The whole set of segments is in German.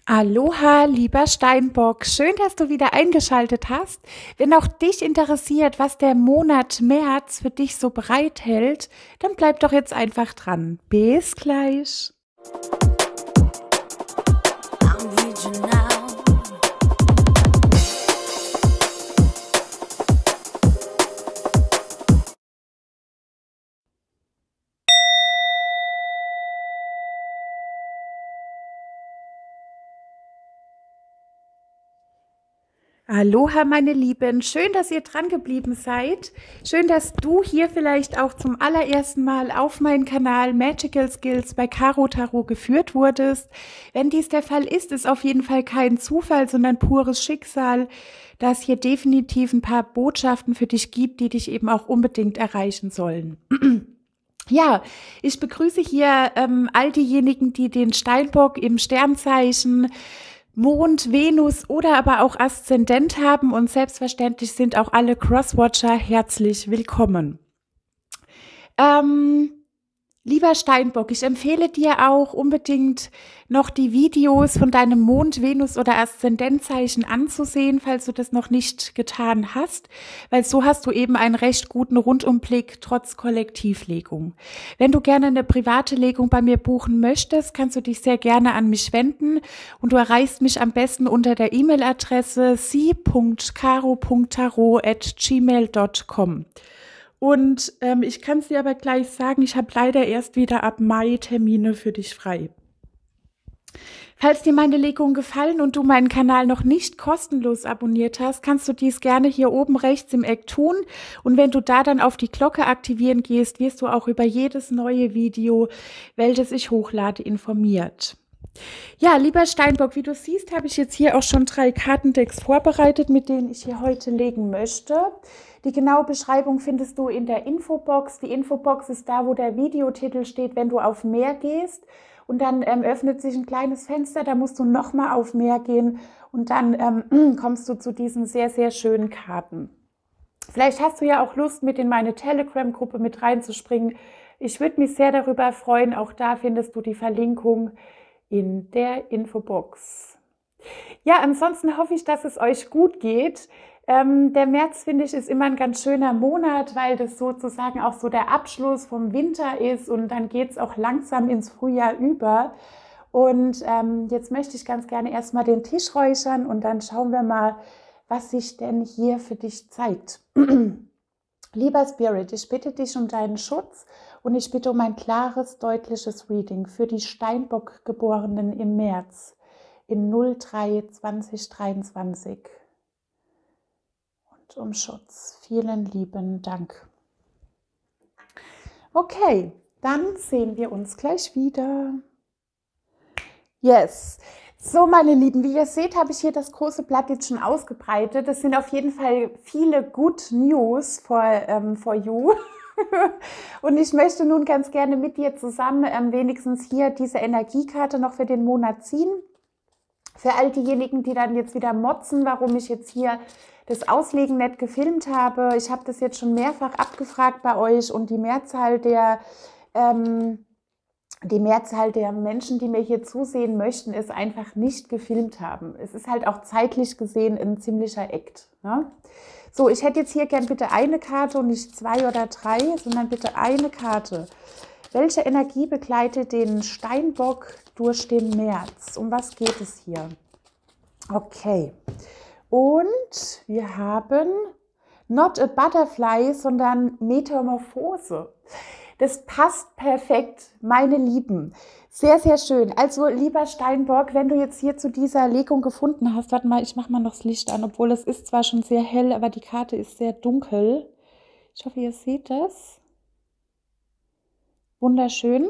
Aloha, lieber Steinbock. Schön, dass du wieder eingeschaltet hast. Wenn auch dich interessiert, was der Monat März für dich so bereithält, dann bleib doch jetzt einfach dran. Bis gleich. Aloha, meine Lieben. Schön, dass ihr dran geblieben seid. Schön, dass du hier vielleicht auch zum allerersten Mal auf meinen Kanal Magical Skills bei Caro Tarot geführt wurdest. Wenn dies der Fall ist, ist auf jeden Fall kein Zufall, sondern pures Schicksal, dass hier definitiv ein paar Botschaften für dich gibt, die dich eben auch unbedingt erreichen sollen. Ja, ich begrüße hier all diejenigen, die den Steinbock im Sternzeichen Mond, Venus oder aber auch Aszendent haben, und selbstverständlich sind auch alle Crosswatcher herzlich willkommen. Lieber Steinbock, ich empfehle dir auch unbedingt noch die Videos von deinem Mond, Venus oder Aszendentzeichen anzusehen, falls du das noch nicht getan hast, weil so hast du eben einen recht guten Rundumblick trotz Kollektivlegung. Wenn du gerne eine private Legung bei mir buchen möchtest, kannst du dich sehr gerne an mich wenden, und du erreichst mich am besten unter der E-Mail-Adresse si.caro.tarot@gmail.com. Und ich kann es dir aber gleich sagen, ich habe leider erst wieder ab Mai Termine für dich frei. Falls dir meine Legungen gefallen und du meinen Kanal noch nicht kostenlos abonniert hast, kannst du dies gerne hier oben rechts im Eck tun. Und wenn du da dann auf die Glocke aktivieren gehst, wirst du auch über jedes neue Video, welches ich hochlade, informiert. Ja, lieber Steinbock, wie du siehst, habe ich jetzt hier auch schon 3 Kartendecks vorbereitet, mit denen ich hier heute legen möchte. Die genaue Beschreibung findest du in der Infobox. Die Infobox ist da, wo der Videotitel steht, wenn du auf Mehr gehst. Und dann öffnet sich ein kleines Fenster, da musst du nochmal auf Mehr gehen, und dann kommst du zu diesen sehr, sehr schönen Karten. Vielleicht hast du ja auch Lust, mit in meine Telegram-Gruppe mit reinzuspringen. Ich würde mich sehr darüber freuen. Auch da findest du die Verlinkung in der Infobox. Ja, ansonsten hoffe ich, dass es euch gut geht. Der März, finde ich, ist immer ein ganz schöner Monat, weil das sozusagen auch so der Abschluss vom Winter ist, und dann geht es auch langsam ins Frühjahr über. Und jetzt möchte ich ganz gerne erstmal den Tisch räuchern, und dann schauen wir mal, was sich denn hier für dich zeigt. Lieber Spirit, ich bitte dich um deinen Schutz, und ich bitte um ein klares, deutliches Reading für die Steinbock-Geborenen im März in 03/2023. Und um Schutz. Vielen lieben Dank. Okay, dann sehen wir uns gleich wieder. Yes. So, meine Lieben, wie ihr seht, habe ich hier das große Blatt jetzt schon ausgebreitet. Das sind auf jeden Fall viele Good News for you. Und ich möchte nun ganz gerne mit dir zusammen wenigstens hier diese Energiekarte noch für den Monat ziehen. Für all diejenigen, die dann jetzt wieder motzen, warum ich jetzt hier das Auslegen nicht gefilmt habe. Ich habe das jetzt schon mehrfach abgefragt bei euch, und die Mehrzahl der Menschen, die mir hier zusehen möchten, es einfach nicht gefilmt haben. Es ist halt auch zeitlich gesehen ein ziemlicher Act, ne? So, ich hätte jetzt hier gern bitte eine Karte und nicht 2 oder 3, sondern bitte eine Karte. Welche Energie begleitet den Steinbock durch den März? Um was geht es hier? Okay. Und wir haben not a butterfly, sondern Metamorphose. Das passt perfekt, meine Lieben. Sehr, sehr schön. Also, lieber Steinbock, wenn du jetzt hier zu dieser Legung gefunden hast, warte mal, ich mache mal noch das Licht an, obwohl es ist zwar schon sehr hell, aber die Karte ist sehr dunkel. Ich hoffe, ihr seht das. Wunderschön.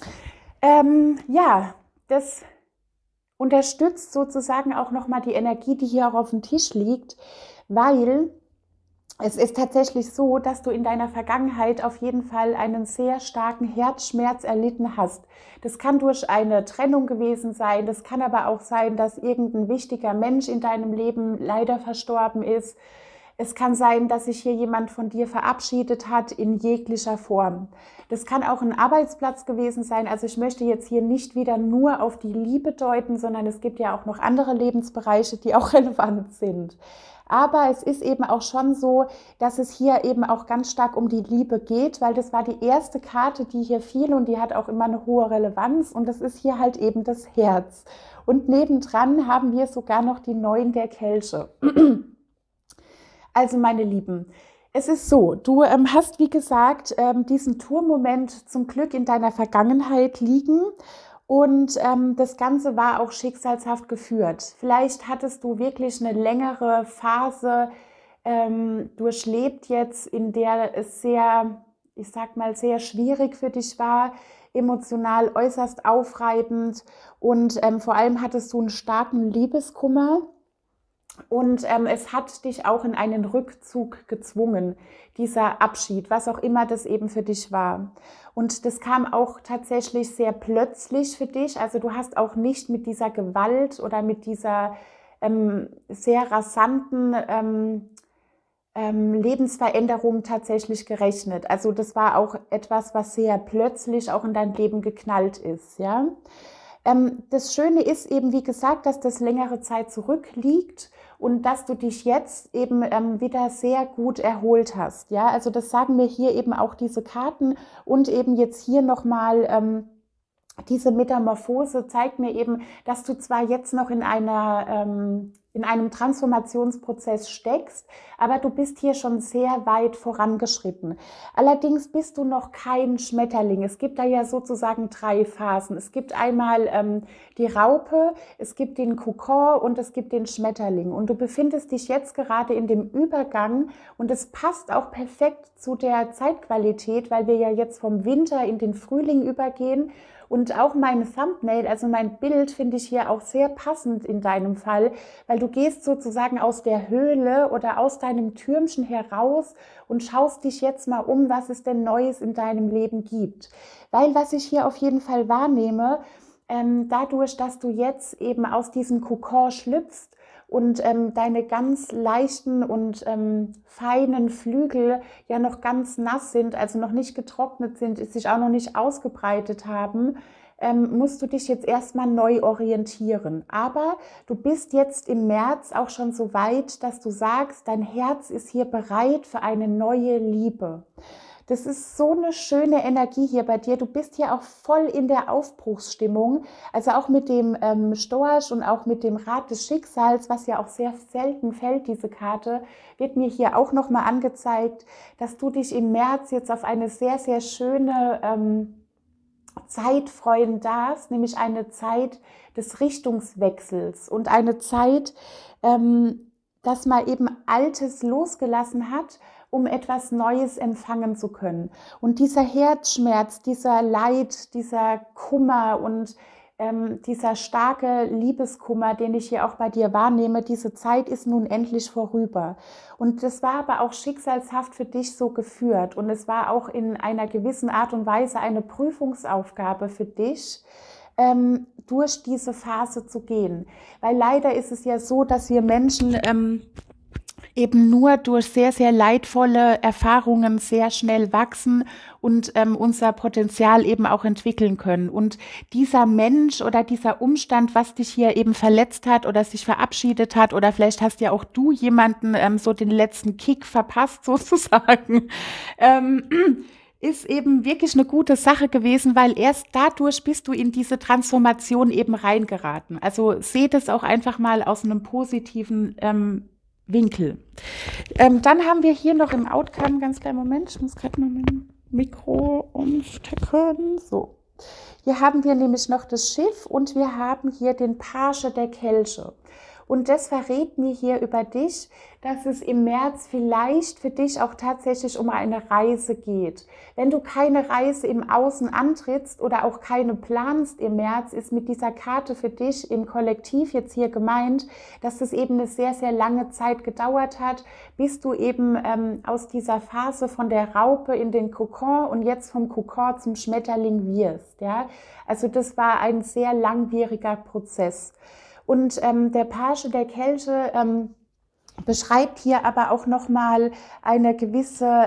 Ja, das unterstützt sozusagen auch nochmal die Energie, die hier auch auf dem Tisch liegt, weil es ist tatsächlich so, dass du in deiner Vergangenheit auf jeden Fall einen sehr starken Herzschmerz erlitten hast. Das kann durch eine Trennung gewesen sein, das kann aber auch sein, dass irgendein wichtiger Mensch in deinem Leben leider verstorben ist. Es kann sein, dass sich hier jemand von dir verabschiedet hat in jeglicher Form. Das kann auch ein Arbeitsplatz gewesen sein. Also ich möchte jetzt hier nicht wieder nur auf die Liebe deuten, sondern es gibt ja auch noch andere Lebensbereiche, die auch relevant sind. Aber es ist eben auch schon so, dass es hier eben auch ganz stark um die Liebe geht, weil das war die erste Karte, die hier fiel und die hat auch immer eine hohe Relevanz und das ist hier halt eben das Herz. Und nebendran haben wir sogar noch die 9 der Kelche. Also meine Lieben, es ist so, du hast wie gesagt diesen Tourmoment zum Glück in deiner Vergangenheit liegen und das Ganze war auch schicksalshaft geführt. Vielleicht hattest du wirklich eine längere Phase durchlebt jetzt, in der es sehr, ich sag mal, sehr schwierig für dich war, emotional äußerst aufreibend und vor allem hattest du einen starken Liebeskummer. Und es hat dich auch in einen Rückzug gezwungen, dieser Abschied, was auch immer das eben für dich war. Und das kam auch tatsächlich sehr plötzlich für dich. Also du hast auch nicht mit dieser Gewalt oder mit dieser sehr rasanten Lebensveränderung tatsächlich gerechnet. Also das war auch etwas, was sehr plötzlich auch in dein Leben geknallt ist, ja. Das Schöne ist eben, wie gesagt, dass das längere Zeit zurückliegt und dass du dich jetzt eben wieder sehr gut erholt hast. Ja, also das sagen mir hier eben auch diese Karten und eben jetzt hier nochmal diese Metamorphose zeigt mir eben, dass du zwar jetzt noch in einem Transformationsprozess steckst, aber du bist hier schon sehr weit vorangeschritten. Allerdings bist du noch kein Schmetterling. Es gibt da ja sozusagen 3 Phasen. Es gibt einmal die Raupe, es gibt den Kokon und es gibt den Schmetterling. Und du befindest dich jetzt gerade in dem Übergang und es passt auch perfekt zu der Zeitqualität, weil wir ja jetzt vom Winter in den Frühling übergehen. Und auch mein Thumbnail, also mein Bild, finde ich hier auch sehr passend in deinem Fall, weil du gehst sozusagen aus der Höhle oder aus deinem Türmchen heraus und schaust dich jetzt mal um, was es denn Neues in deinem Leben gibt. Weil was ich hier auf jeden Fall wahrnehme, dadurch, dass du jetzt eben aus diesem Kokon schlüpfst, und deine ganz leichten und feinen Flügel ja noch ganz nass sind, also noch nicht getrocknet sind, sich auch noch nicht ausgebreitet haben, musst du dich jetzt erstmal neu orientieren. Aber du bist jetzt im März auch schon so weit, dass du sagst, dein Herz ist hier bereit für eine neue Liebe. Das ist so eine schöne Energie hier bei dir. Du bist hier auch voll in der Aufbruchsstimmung. Also auch mit dem Storch und auch mit dem Rad des Schicksals, was ja auch sehr selten fällt, diese Karte, wird mir hier auch nochmal angezeigt, dass du dich im März jetzt auf eine sehr, sehr schöne Zeit freuen darfst, nämlich eine Zeit des Richtungswechsels und eine Zeit, dass man eben Altes losgelassen hat, um etwas Neues empfangen zu können. Und dieser Herzschmerz, dieser Leid, dieser Kummer und dieser starke Liebeskummer, den ich hier auch bei dir wahrnehme, diese Zeit ist nun endlich vorüber. Und das war aber auch schicksalshaft für dich so geführt. Und es war auch in einer gewissen Art und Weise eine Prüfungsaufgabe für dich, durch diese Phase zu gehen. Weil leider ist es ja so, dass wir Menschen eben nur durch sehr, sehr leidvolle Erfahrungen sehr schnell wachsen und unser Potenzial eben auch entwickeln können. Und dieser Mensch oder dieser Umstand, was dich hier eben verletzt hat oder sich verabschiedet hat, oder vielleicht hast ja auch du jemanden so den letzten Kick verpasst sozusagen, ist eben wirklich eine gute Sache gewesen, weil erst dadurch bist du in diese Transformation eben reingeraten. Also seht es auch einfach mal aus einem positiven Winkel. Dann haben wir hier noch im Outcome, ganz kleinen Moment, ich muss gerade mal mein Mikro umstecken. So. Hier haben wir nämlich noch das Schiff und wir haben hier den Page der Kelche. Und das verrät mir hier über dich, dass es im März vielleicht für dich auch tatsächlich um eine Reise geht. Wenn du keine Reise im Außen antrittst oder auch keine planst im März, ist mit dieser Karte für dich im Kollektiv jetzt hier gemeint, dass es eben eine sehr, sehr lange Zeit gedauert hat, bis du eben aus dieser Phase von der Raupe in den Kokon und jetzt vom Kokon zum Schmetterling wirst. Ja? Also das war ein sehr langwieriger Prozess. Und der Page der Kelche beschreibt hier aber auch nochmal eine gewisse,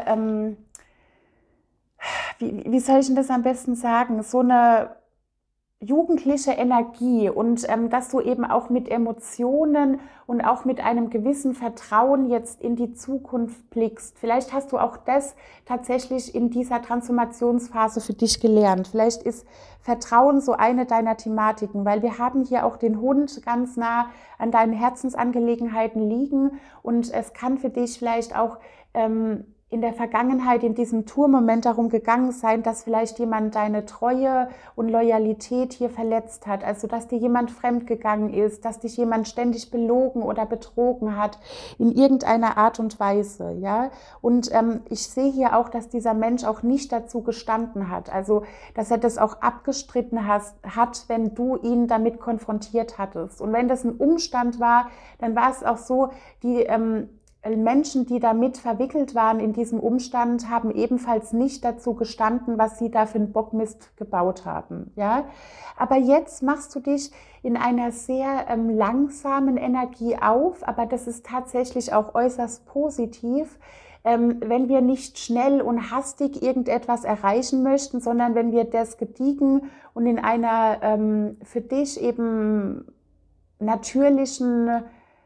wie soll ich denn das am besten sagen, so eine jugendliche Energie und dass du eben auch mit Emotionen und auch mit einem gewissen Vertrauen jetzt in die Zukunft blickst. Vielleicht hast du auch das tatsächlich in dieser Transformationsphase für dich gelernt. Vielleicht ist Vertrauen so eine deiner Thematiken, weil wir haben hier auch den Hund ganz nah an deinen Herzensangelegenheiten liegen und es kann für dich vielleicht auch in der Vergangenheit in diesem Tourmoment darum gegangen sein, dass vielleicht jemand deine Treue und Loyalität hier verletzt hat. Also, dass dir jemand fremdgegangen ist, dass dich jemand ständig belogen oder betrogen hat, in irgendeiner Art und Weise, ja. Und ich sehe hier auch, dass dieser Mensch auch nicht dazu gestanden hat. Also, dass er das auch abgestritten hat, wenn du ihn damit konfrontiert hattest. Und wenn das ein Umstand war, dann war es auch so, die Menschen, die damit verwickelt waren in diesem Umstand, haben ebenfalls nicht dazu gestanden, was sie da für einen Bockmist gebaut haben. Ja? Aber jetzt machst du dich in einer sehr langsamen Energie auf, aber das ist tatsächlich auch äußerst positiv, wenn wir nicht schnell und hastig irgendetwas erreichen möchten, sondern wenn wir das gediegen und in einer für dich eben natürlichen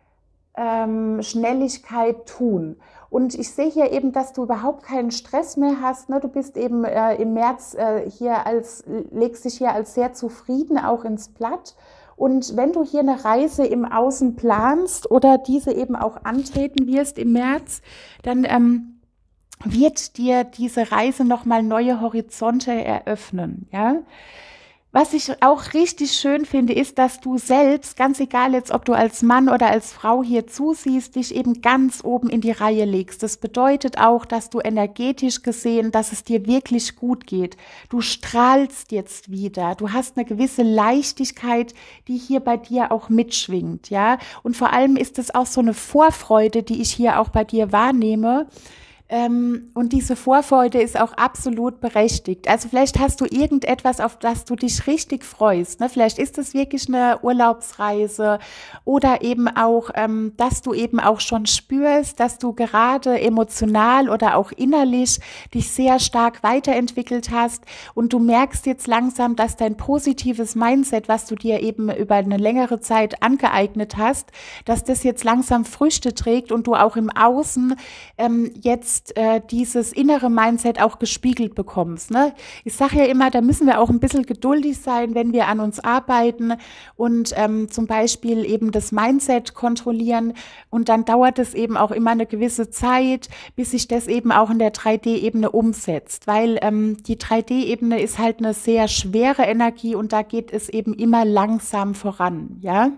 Schnelligkeit tun. Und ich sehe hier eben, dass du überhaupt keinen Stress mehr hast. Ne? Du bist eben im März legst dich hier als sehr zufrieden auch ins Blatt. Und wenn du hier eine Reise im Außen planst oder diese eben auch antreten wirst im März, dann wird dir diese Reise nochmal neue Horizonte eröffnen, ja. Was ich auch richtig schön finde, ist, dass du selbst, ganz egal jetzt, ob du als Mann oder als Frau hier zusiehst, dich eben ganz oben in die Reihe legst. Das bedeutet auch, dass du energetisch gesehen, dass es dir wirklich gut geht. Du strahlst jetzt wieder. Du hast eine gewisse Leichtigkeit, die hier bei dir auch mitschwingt, ja. Und vor allem ist es auch so eine Vorfreude, die ich hier auch bei dir wahrnehme. Und diese Vorfreude ist auch absolut berechtigt. Also vielleicht hast du irgendetwas, auf das du dich richtig freust. Ne? Vielleicht ist es wirklich eine Urlaubsreise oder eben auch, dass du eben auch schon spürst, dass du gerade emotional oder auch innerlich dich sehr stark weiterentwickelt hast und du merkst jetzt langsam, dass dein positives Mindset, was du dir eben über eine längere Zeit angeeignet hast, dass das jetzt langsam Früchte trägt und du auch im Außen jetzt dieses innere Mindset auch gespiegelt bekommst. Ne? Ich sage ja immer, da müssen wir auch ein bisschen geduldig sein, wenn wir an uns arbeiten und zum Beispiel eben das Mindset kontrollieren. Und dann dauert es eben auch immer eine gewisse Zeit, bis sich das eben auch in der 3D-Ebene umsetzt. Weil die 3D-Ebene ist halt eine sehr schwere Energie und da geht es eben immer langsam voran. Ja.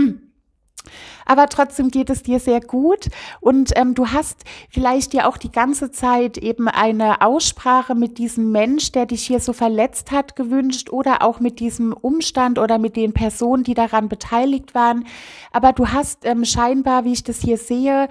Aber trotzdem geht es dir sehr gut und du hast vielleicht ja auch die ganze Zeit eben eine Aussprache mit diesem Mensch, der dich hier so verletzt hat, gewünscht oder auch mit diesem Umstand oder mit den Personen, die daran beteiligt waren. Aber du hast scheinbar, wie ich das hier sehe,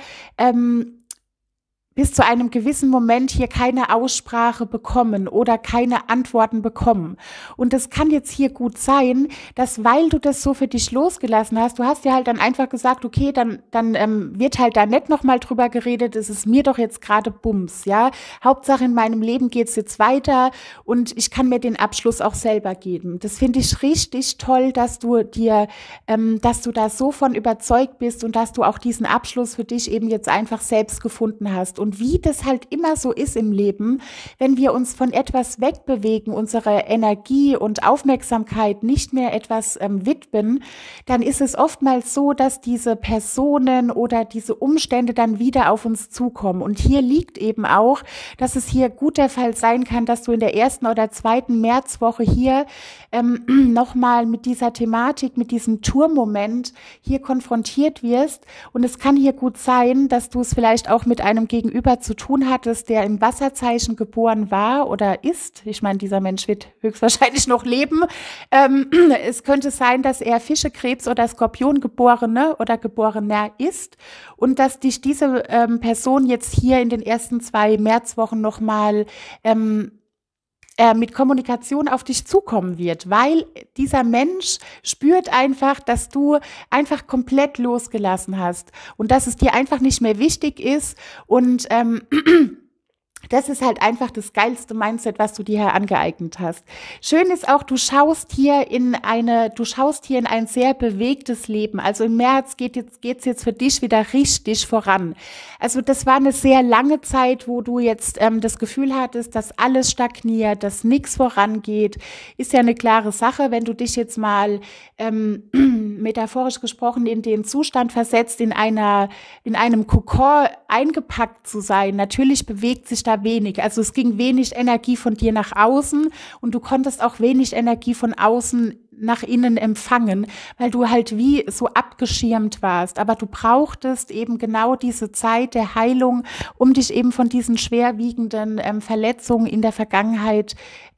bis zu einem gewissen Moment hier keine Aussprache bekommen oder keine Antworten bekommen. Und das kann jetzt hier gut sein, dass weil du das so für dich losgelassen hast, du hast ja halt dann einfach gesagt, okay, dann wird halt da nicht nochmal drüber geredet, es ist mir doch jetzt gerade Bums, ja. Hauptsache in meinem Leben geht's jetzt weiter und ich kann mir den Abschluss auch selber geben. Das finde ich richtig toll, dass du da so von überzeugt bist und dass du auch diesen Abschluss für dich eben jetzt einfach selbst gefunden hast. Und wie das halt immer so ist im Leben, wenn wir uns von etwas wegbewegen, unsere Energie und Aufmerksamkeit nicht mehr etwas widmen, dann ist es oftmals so, dass diese Personen oder diese Umstände dann wieder auf uns zukommen. Und hier liegt eben auch, dass es hier gut der Fall sein kann, dass du in der 1. oder 2. Märzwoche hier nochmal mit dieser Thematik, mit diesem Tourmoment hier konfrontiert wirst. Und es kann hier gut sein, dass du es vielleicht auch mit einem Gegenüber zu tun hattest, der im Wasserzeichen geboren war oder ist. Ich meine, dieser Mensch wird höchstwahrscheinlich noch leben. Es könnte sein, dass er Fische, Krebs oder Skorpion geborene oder geborener ist und dass dich diese Person jetzt hier in den ersten 2 Märzwochen nochmal mit Kommunikation auf dich zukommen wird, weil dieser Mensch spürt einfach, dass du einfach komplett losgelassen hast und dass es dir einfach nicht mehr wichtig ist und das ist halt einfach das geilste Mindset, was du dir hier angeeignet hast. Schön ist auch, du schaust hier in ein sehr bewegtes Leben. Also im März geht's jetzt für dich wieder richtig voran. Also das war eine sehr lange Zeit, wo du jetzt das Gefühl hattest, dass alles stagniert, dass nichts vorangeht. Ist ja eine klare Sache, wenn du dich jetzt mal metaphorisch gesprochen in den Zustand versetzt, in einem Kokon eingepackt zu sein. Natürlich bewegt sich da wenig. Also es ging wenig Energie von dir nach außen und du konntest auch wenig Energie von außen nach innen empfangen, weil du halt wie so abgeschirmt warst. Aber du brauchtest eben genau diese Zeit der Heilung, um dich eben von diesen schwerwiegenden Verletzungen in der Vergangenheit,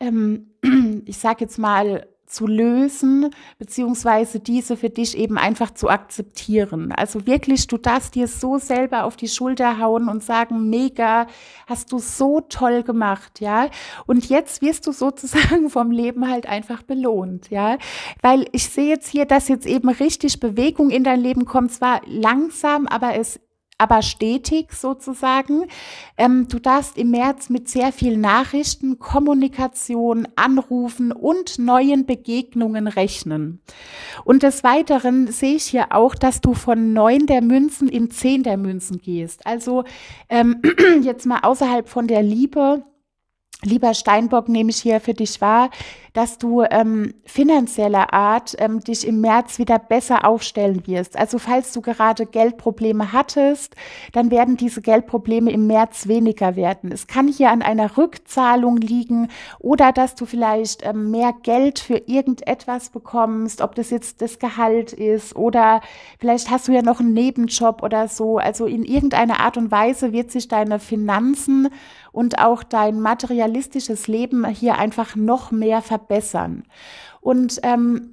ich sag jetzt mal, zu lösen, beziehungsweise diese für dich eben einfach zu akzeptieren. Also wirklich, du darfst dir so selber auf die Schulter hauen und sagen, mega, hast du so toll gemacht, ja. Und jetzt wirst du sozusagen vom Leben halt einfach belohnt, ja. Weil ich sehe jetzt hier, dass jetzt eben richtig Bewegung in dein Leben kommt, zwar langsam, aber stetig sozusagen. Du darfst im März mit sehr vielen Nachrichten, Kommunikation, Anrufen und neuen Begegnungen rechnen. Und des Weiteren sehe ich hier auch, dass du von 9 der Münzen in 10 der Münzen gehst. Also jetzt mal außerhalb von der Liebe. Lieber Steinbock, nehme ich hier für dich wahr, dass du finanzieller Art dich im März wieder besser aufstellen wirst. Also falls du gerade Geldprobleme hattest, dann werden diese Geldprobleme im März weniger werden. Es kann hier an einer Rückzahlung liegen oder dass du vielleicht mehr Geld für irgendetwas bekommst, ob das jetzt das Gehalt ist oder vielleicht hast du ja noch einen Nebenjob oder so. Also in irgendeiner Art und Weise wird sich deine Finanzen und auch dein materialistisches Leben hier einfach noch mehr verbessern. Und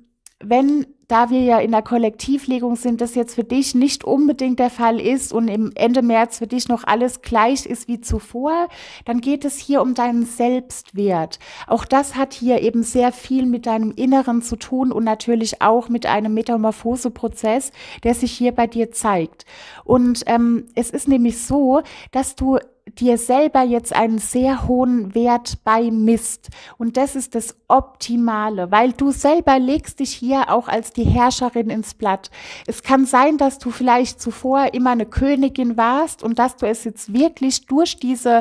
da wir ja in der Kollektivlegung sind, das jetzt für dich nicht unbedingt der Fall ist und im Ende März für dich noch alles gleich ist wie zuvor, dann geht es hier um deinen Selbstwert. Auch das hat hier eben sehr viel mit deinem Inneren zu tun und natürlich auch mit einem Metamorphoseprozess, der sich hier bei dir zeigt. Und es ist nämlich so, dass du dir selber jetzt einen sehr hohen Wert beimisst. Und das ist das Optimale, weil du selber legst dich hier auch als die Herrscherin ins Blatt. Es kann sein, dass du vielleicht zuvor immer eine Königin warst und dass du es jetzt wirklich durch diesen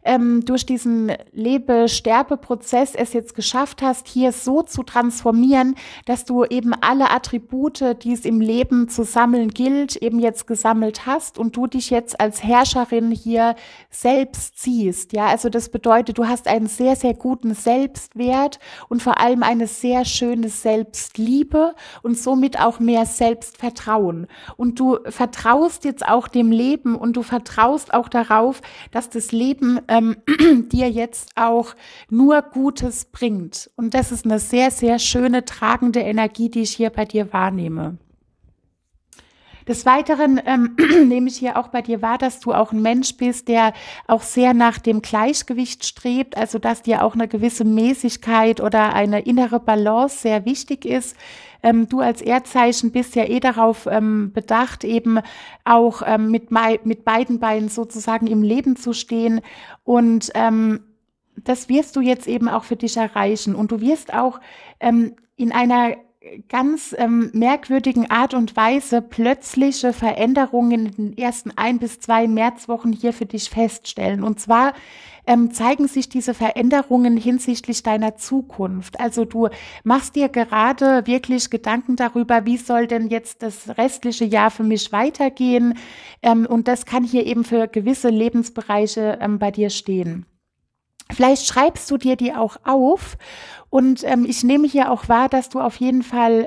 Lebe-Sterbe-Prozess es jetzt geschafft hast, hier so zu transformieren, dass du eben alle Attribute, die es im Leben zu sammeln gilt, eben jetzt gesammelt hast und du dich jetzt als Herrscherin hier selbst siehst. Ja, also das bedeutet, du hast einen sehr, sehr guten Selbstwert und vor allem eine sehr schöne Selbstliebe und somit auch mehr Selbstvertrauen. Und du vertraust jetzt auch dem Leben und du vertraust auch darauf, dass das Leben dir jetzt auch nur Gutes bringt. Und das ist eine sehr, sehr schöne, tragende Energie, die ich hier bei dir wahrnehme. Des Weiteren nehme ich hier auch bei dir wahr, dass du auch ein Mensch bist, der auch sehr nach dem Gleichgewicht strebt, also dass dir auch eine gewisse Mäßigkeit oder eine innere Balance sehr wichtig ist. Du als Erdzeichen bist ja darauf bedacht, eben auch mit beiden Beinen sozusagen im Leben zu stehen und das wirst du jetzt eben auch für dich erreichen und du wirst auch in einer ganz merkwürdigen Art und Weise plötzliche Veränderungen in den ersten 1 bis 2 Märzwochen hier für dich feststellen. Und zwar zeigen sich diese Veränderungen hinsichtlich deiner Zukunft. Also du machst dir gerade wirklich Gedanken darüber, wie soll denn jetzt das restliche Jahr für mich weitergehen? Und das kann hier eben für gewisse Lebensbereiche bei dir stehen. Vielleicht schreibst du dir die auch auf und ich nehme hier auch wahr, dass du auf jeden Fall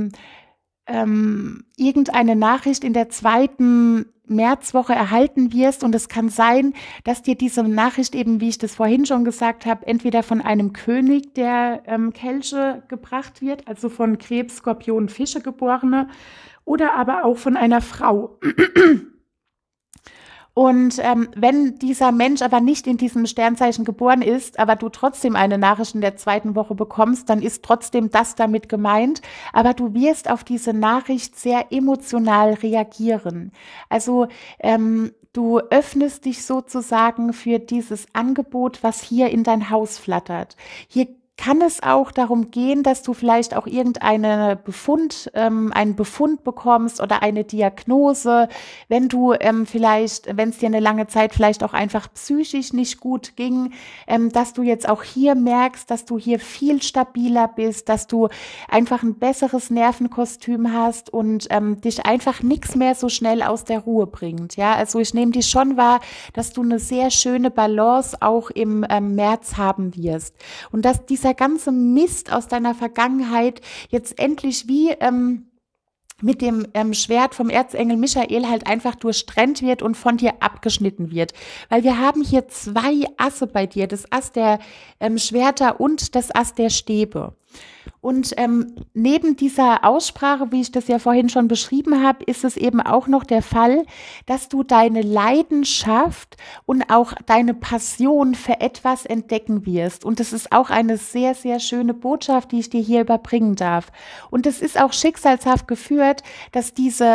irgendeine Nachricht in der 2. Märzwoche erhalten wirst und es kann sein, dass dir diese Nachricht eben, wie ich das vorhin schon gesagt habe, entweder von einem König der Kelche gebracht wird, also von Krebs, Skorpion, Fische Geborene oder aber auch von einer Frau. Und wenn dieser Mensch aber nicht in diesem Sternzeichen geboren ist, aber du trotzdem eine Nachricht in der zweiten Woche bekommst, dann ist trotzdem das damit gemeint. Aber du wirst auf diese Nachricht sehr emotional reagieren. Also du öffnest dich sozusagen für dieses Angebot, was hier in dein Haus flattert. Hier kann es auch darum gehen, dass du vielleicht auch einen Befund bekommst oder eine Diagnose, wenn du vielleicht, wenn es dir eine lange Zeit vielleicht auch einfach psychisch nicht gut ging, dass du jetzt auch hier merkst, dass du hier viel stabiler bist, dass du einfach ein besseres Nervenkostüm hast und dich einfach nichts mehr so schnell aus der Ruhe bringt. Ja, also ich nehme dich schon wahr, dass du eine sehr schöne Balance auch im März haben wirst und dass dieser ganze Mist aus deiner Vergangenheit jetzt endlich wie mit dem Schwert vom Erzengel Michael halt einfach durchtrennt wird und von dir abgeschnitten wird. Weil wir haben hier 2 Asse bei dir, das Ass der Schwerter und das Ass der Stäbe. Und neben dieser Aussprache, wie ich das ja vorhin schon beschrieben habe, ist es eben auch noch der Fall, dass du deine Leidenschaft und auch deine Passion für etwas entdecken wirst. Und das ist auch eine sehr, sehr schöne Botschaft, die ich dir hier überbringen darf. Und es ist auch schicksalshaft geführt, dass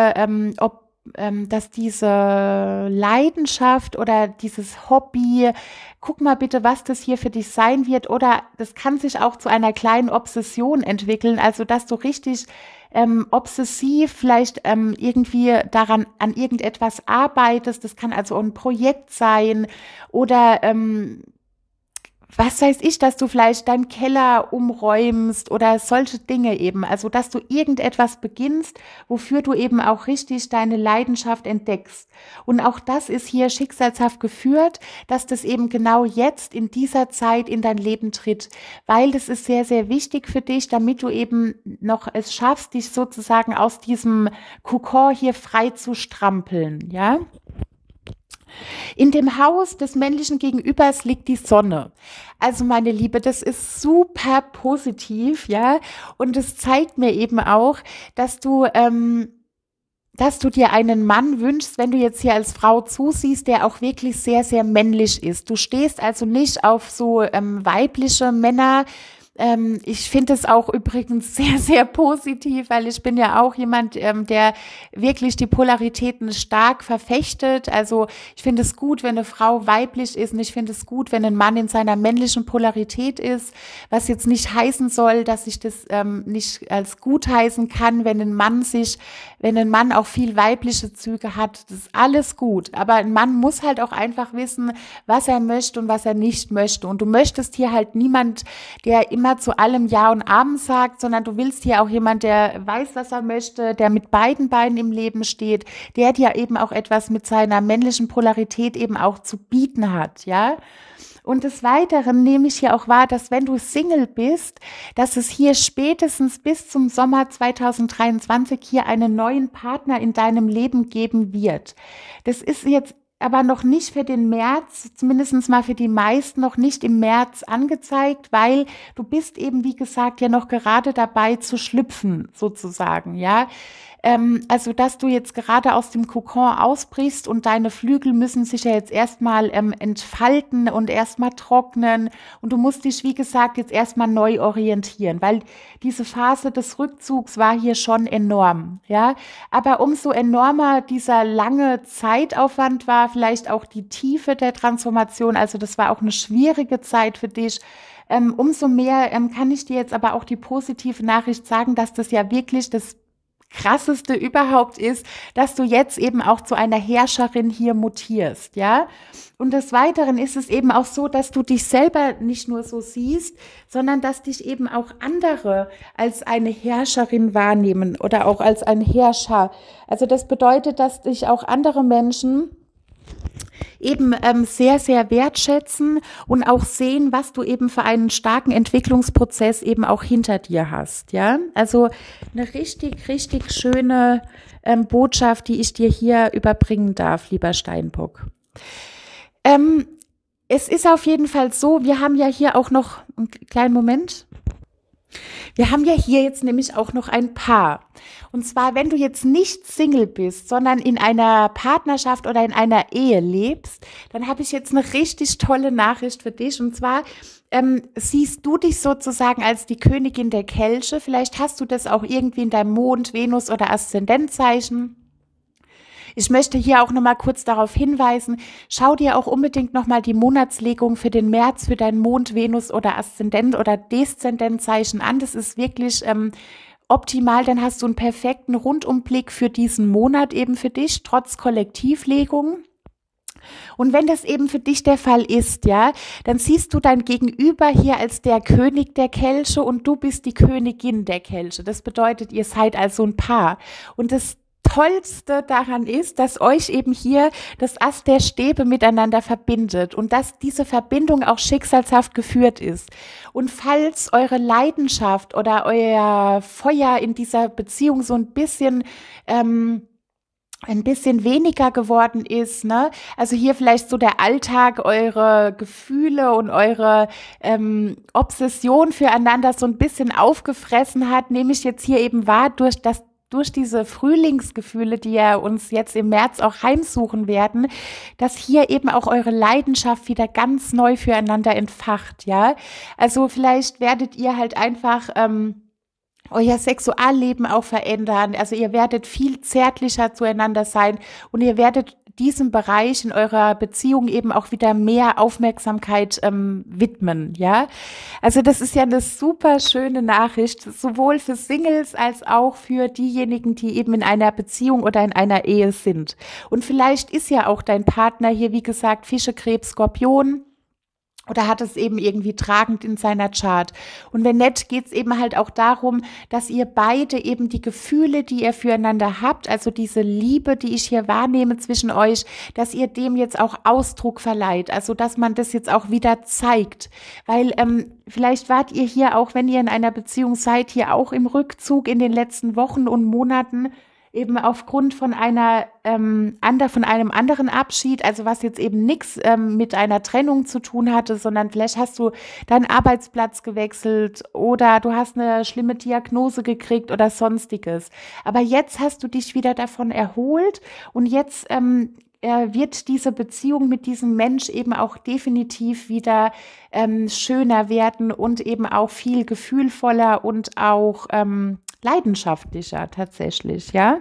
diese Leidenschaft oder dieses Hobby, guck mal bitte, was das hier für dich sein wird, oder das kann sich auch zu einer kleinen Obsession entwickeln, also dass du richtig obsessiv vielleicht irgendwie an irgendetwas arbeitest, das kann also ein Projekt sein oder was weiß ich, dass du vielleicht deinen Keller umräumst oder solche Dinge eben. Also, dass du irgendetwas beginnst, wofür du eben auch richtig deine Leidenschaft entdeckst. Und auch das ist hier schicksalshaft geführt, dass das eben genau jetzt in dieser Zeit in dein Leben tritt. Weil das ist sehr, sehr wichtig für dich, damit du eben noch es schaffst, dich sozusagen aus diesem Kokon hier frei zu strampeln, ja? In dem Haus des männlichen Gegenübers liegt die Sonne. Also meine Liebe, das ist super positiv, ja. Und es zeigt mir eben auch, dass du dir einen Mann wünschst, wenn du jetzt hier als Frau zusiehst, der auch wirklich sehr, sehr männlich ist. Du stehst also nicht auf so weibliche Männer. Ich finde es auch übrigens sehr, sehr positiv, weil ich bin ja auch jemand, der wirklich die Polaritäten stark verfechtet. Also ich finde es gut, wenn eine Frau weiblich ist, und ich finde es gut, wenn ein Mann in seiner männlichen Polarität ist, was jetzt nicht heißen soll, dass ich das nicht als gut heißen kann, wenn ein Mann auch viel weibliche Züge hat. Das ist alles gut, aber ein Mann muss halt auch einfach wissen, was er möchte und was er nicht möchte. Und du möchtest hier halt niemand, der immer zu allem Ja und Amen sagt, sondern du willst hier auch jemand, der weiß, was er möchte, der mit beiden Beinen im Leben steht, der dir eben auch etwas mit seiner männlichen Polarität eben auch zu bieten hat, ja. Und des Weiteren nehme ich hier auch wahr, dass wenn du Single bist, dass es hier spätestens bis zum Sommer 2023 hier einen neuen Partner in deinem Leben geben wird. Das ist jetzt aber noch nicht für den März, zumindest mal für die meisten noch nicht im März angezeigt, weil du bist eben, wie gesagt, ja noch gerade dabei zu schlüpfen, sozusagen, ja. Also, dass du jetzt gerade aus dem Kokon ausbrichst und deine Flügel müssen sich ja jetzt erstmal entfalten und erstmal trocknen und du musst dich, wie gesagt, jetzt erstmal neu orientieren, weil diese Phase des Rückzugs war hier schon enorm, ja. Aber umso enormer dieser lange Zeitaufwand war, vielleicht auch die Tiefe der Transformation, also das war auch eine schwierige Zeit für dich. Umso mehr kann ich dir jetzt aber auch die positive Nachricht sagen, dass das ja wirklich das Krasseste überhaupt ist, dass du jetzt eben auch zu einer Herrscherin hier mutierst, ja. Und des Weiteren ist es eben auch so, dass du dich selber nicht nur so siehst, sondern dass dich eben auch andere als eine Herrscherin wahrnehmen oder auch als ein Herrscher. Also das bedeutet, dass dich auch andere Menschen eben sehr, sehr wertschätzen und auch sehen, was du eben für einen starken Entwicklungsprozess eben auch hinter dir hast, ja. Also eine richtig, richtig schöne Botschaft, die ich dir hier überbringen darf, lieber Steinbock. Es ist auf jeden Fall so, wir haben ja hier auch noch einen kleinen Moment. Wir haben ja hier jetzt nämlich auch noch ein Paar. Und zwar, wenn du jetzt nicht Single bist, sondern in einer Partnerschaft oder in einer Ehe lebst, dann habe ich jetzt eine richtig tolle Nachricht für dich. Und zwar siehst du dich sozusagen als die Königin der Kelche. Vielleicht hast du das auch irgendwie in deinem Mond, Venus oder Aszendentzeichen. Ich möchte hier auch noch mal kurz darauf hinweisen, schau dir auch unbedingt noch mal die Monatslegung für den März für dein Mond, Venus oder Aszendent oder Deszendentzeichen an. Das ist wirklich optimal, dann hast du einen perfekten Rundumblick für diesen Monat eben für dich, trotz Kollektivlegung. Und wenn das eben für dich der Fall ist, ja, dann siehst du dein Gegenüber hier als der König der Kelche und du bist die Königin der Kelche. Das bedeutet, ihr seid also ein Paar. Und das Tollste daran ist, dass euch eben hier das Ass der Stäbe miteinander verbindet und dass diese Verbindung auch schicksalshaft geführt ist. Und falls eure Leidenschaft oder euer Feuer in dieser Beziehung so ein bisschen weniger geworden ist, ne? Also hier vielleicht so der Alltag, eure Gefühle und eure Obsession füreinander so ein bisschen aufgefressen hat, nehme ich jetzt hier eben wahr, durch diese Frühlingsgefühle, die ja uns jetzt im März auch heimsuchen werden, dass hier eben auch eure Leidenschaft wieder ganz neu füreinander entfacht, ja? Also vielleicht werdet ihr halt einfach euer Sexualleben auch verändern. Also ihr werdet viel zärtlicher zueinander sein und ihr werdet diesem Bereich in eurer Beziehung eben auch wieder mehr Aufmerksamkeit widmen, ja. Also das ist ja eine super schöne Nachricht, sowohl für Singles als auch für diejenigen, die eben in einer Beziehung oder in einer Ehe sind. Und vielleicht ist ja auch dein Partner hier, wie gesagt, Fische, Krebs, Skorpion. Oder hat es eben irgendwie tragend in seiner Chart. Und wenn nicht, geht es eben halt auch darum, dass ihr beide eben die Gefühle, die ihr füreinander habt, also diese Liebe, die ich hier wahrnehme zwischen euch, dass ihr dem jetzt auch Ausdruck verleiht. Also dass man das jetzt auch wieder zeigt. Weil vielleicht wart ihr hier auch, wenn ihr in einer Beziehung seid, hier auch im Rückzug in den letzten Wochen und Monaten, eben aufgrund von von einem anderen Abschied, also was jetzt eben nichts mit einer Trennung zu tun hatte, sondern vielleicht hast du deinen Arbeitsplatz gewechselt oder du hast eine schlimme Diagnose gekriegt oder sonstiges. Aber jetzt hast du dich wieder davon erholt und jetzt wird diese Beziehung mit diesem Mensch eben auch definitiv wieder schöner werden und eben auch viel gefühlvoller und auch leidenschaftlicher tatsächlich, ja.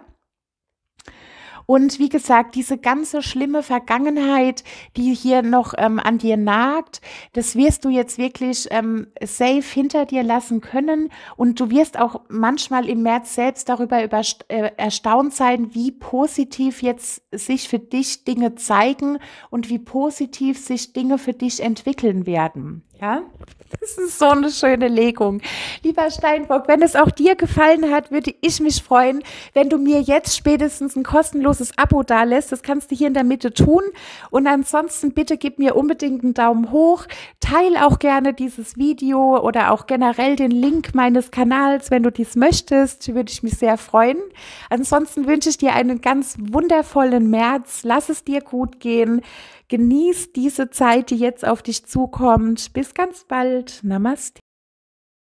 Und wie gesagt, diese ganze schlimme Vergangenheit, die hier noch an dir nagt, das wirst du jetzt wirklich safe hinter dir lassen können. Und du wirst auch manchmal im März selbst darüber erstaunt sein, wie positiv jetzt sich für dich Dinge zeigen und wie positiv sich Dinge für dich entwickeln werden. Ja, das ist so eine schöne Legung. Lieber Steinbock, wenn es auch dir gefallen hat, würde ich mich freuen, wenn du mir jetzt spätestens ein kostenloses Abo dalässt. Das kannst du hier in der Mitte tun. Und ansonsten bitte gib mir unbedingt einen Daumen hoch. Teile auch gerne dieses Video oder auch generell den Link meines Kanals, wenn du dies möchtest. Würde ich mich sehr freuen. Ansonsten wünsche ich dir einen ganz wundervollen März. Lass es dir gut gehen. Genieß diese Zeit, die jetzt auf dich zukommt. Bis ganz bald. Namaste.